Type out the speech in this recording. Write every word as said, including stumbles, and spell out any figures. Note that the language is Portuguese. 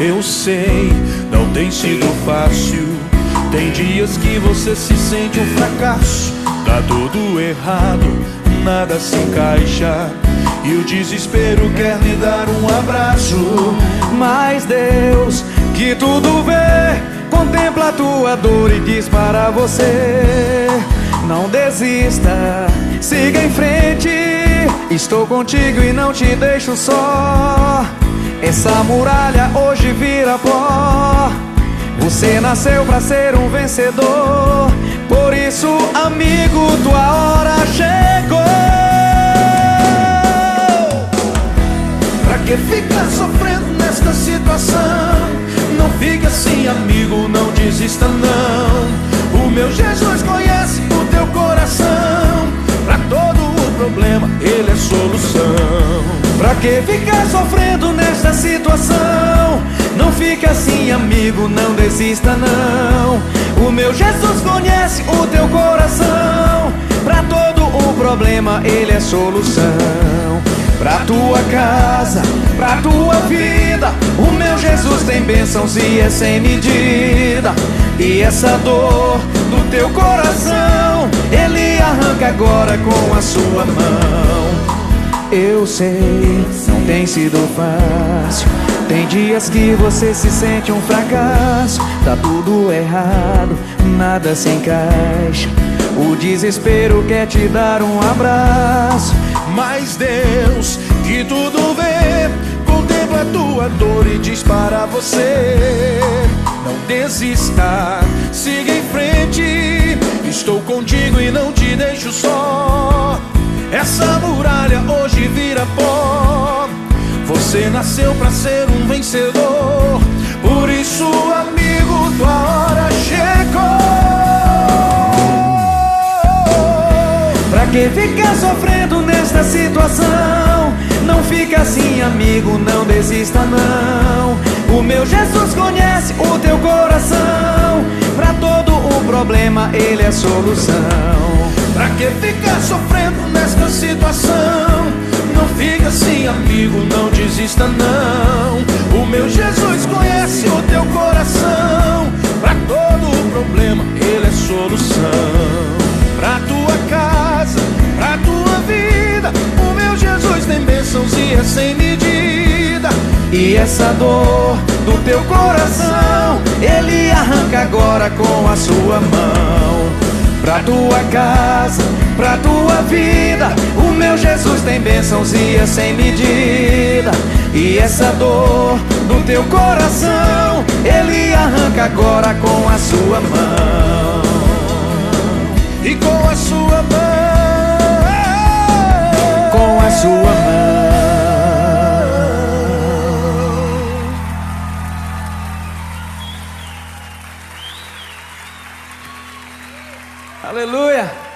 Eu sei, não tem sido fácil. Tem dias que você se sente um fracasso. Tá tudo errado, nada se encaixa, e o desespero quer lhe dar um abraço. Mas Deus, que tudo vê, contempla a tua dor e diz para você: não desista, siga em frente. Estou contigo e não te deixo só. Essa muralha hoje vira pó. Você nasceu pra ser um vencedor. Por isso, amigo, tua hora chegou. Pra que ficar sofrendo nesta situação? Não fique assim, amigo, não desista não. O meu Jesus conhece o teu coração. Pra todo o problema, Ele é solução. Pra que ficar sofrendo nesta situação? Não fique assim, amigo, não desista não. O meu Jesus conhece o teu coração. Pra todo o problema, Ele é solução. Pra tua casa, pra tua vida, o meu Jesus tem bênçãos e é sem medida. E essa dor do teu coração, Ele arranca agora com a sua mão. Eu sei, não tem sido fácil. Tem dias que você se sente um fracasso. Tá tudo errado, nada se encaixa. O desespero quer te dar um abraço. Mas Deus, que tudo vê, contempla a tua dor e diz para você: não desista, siga em frente. Estou contigo e não te deixo só. Essa muralha hoje vira pó. Você nasceu pra ser um vencedor. Por isso, amigo, tua hora chegou. Pra que ficar sofrendo nesta situação? Não fica assim, amigo, não desista não. O meu Jesus conhece o teu coração. Pra todo o problema, Ele é solução. Pra que ficar sofrendo nesta situação? Não fica assim, amigo, não desista não. O meu Jesus conhece o teu coração. Pra todo o problema, Ele é solução. Pra tua casa, pra tua vida, o meu Jesus tem bênçãos e é sem medida. E essa dor do teu coração, Ele arranca agora com a sua mão. Pra tua casa, pra tua vida, o meu Jesus tem bênçãos e é sem medida. E essa dor do teu coração, Ele arranca agora com a sua mão. E com a sua mão, com a sua mão. Aleluia.